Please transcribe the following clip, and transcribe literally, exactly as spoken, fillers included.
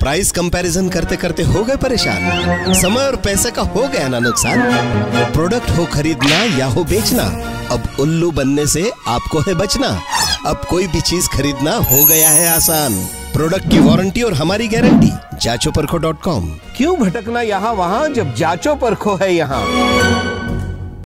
Price comparison करते करते हो गए परेशान? समय और पैसे का हो गया ना नुकसान? प्रोडक्ट हो खरीदना या हो बेचना, अब उल्लू बनने से आपको है बचना। अब कोई भी चीज खरीदना हो गया है आसान। प्रोडक्ट की वारंटी और हमारी गारंटी। जाचो परखो डॉट कॉम। क्यों भटकना यहाँ वहाँ जब जाचो परखो है यहाँ।